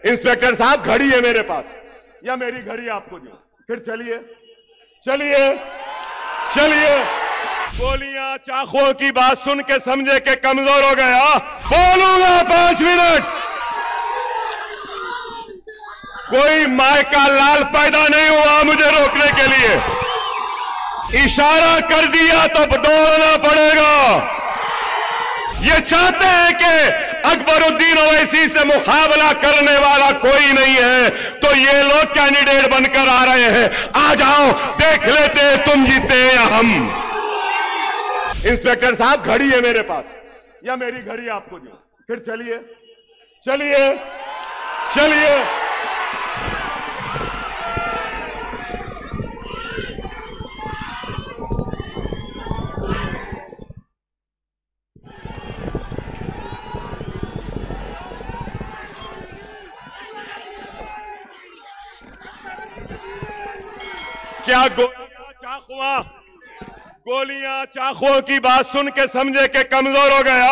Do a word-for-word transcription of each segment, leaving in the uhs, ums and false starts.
Inspector साहब घड़ी है मेरे पास, या मेरी घड़ी आपको दूं? फिर चलिए चलिए चलिए। गोलियां चाकुओं की बात सुन के समझे कि कमजोर हो गया। बोलूंगा पांच मिनट। कोई माय का लाल पैदा नहीं हुआ मुझे रोकने के लिए। इशारा कर दिया तो दौड़ना पड़ेगा। ये चाहते हैं कि अकबरुद्दीन ओवैसी से मुकाबला करने वाला कोई नहीं है, तो ये लोग कैंडिडेट बनकर आ रहे हैं। आ जाओ, देख लेते तुम जीते या हम। इंस्पेक्टर साहब घड़ी है मेरे पास, या मेरी घड़ी आपको दूं? फिर चलिए चलिए चलिए। क्या गोलियां चाकुआ गोलियां चाकुओं की बात सुन के समझे कि कमजोर हो गया?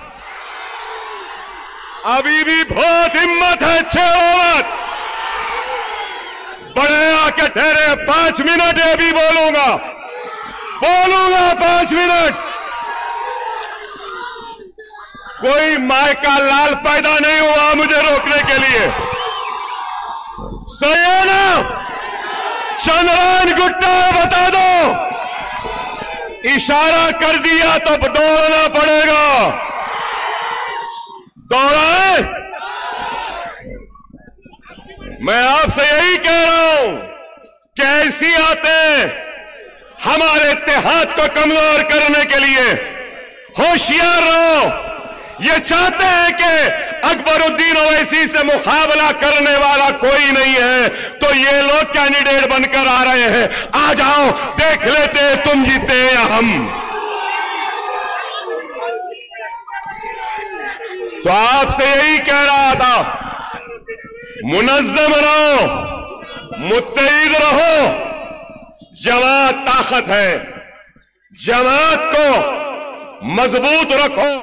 अभी भी बहुत हिम्मत है। छह मत बड़े आके ठहरे। पांच मिनट अभी बोलूंगा बोलूंगा पांच मिनट। कोई माय का लाल पैदा नहीं हुआ मुझे रोकने के लिए। सही है ना? चंद्रायन गुट्टा बता दो। इशारा कर दिया तो दौड़ना पड़ेगा। दौड़ाए? मैं आपसे यही कह रहा हूं कि ऐसी आते हमारे इत्तेहाद को कमजोर करने के लिए। होशियार रहो। ये चाहते हैं कि अकबरुद्दीन ओवैसी से मुकाबला करने वाला कोई नहीं है, तो ये लोग कैंडिडेट बनकर आ रहे हैं। आ जाओ, देख लेते तुम जीते या हम। तो आपसे यही कह रहा था, मुनज़्ज़म रहो, मुत्तहिद रहो। जमात ताकत है, जमात को मजबूत रखो।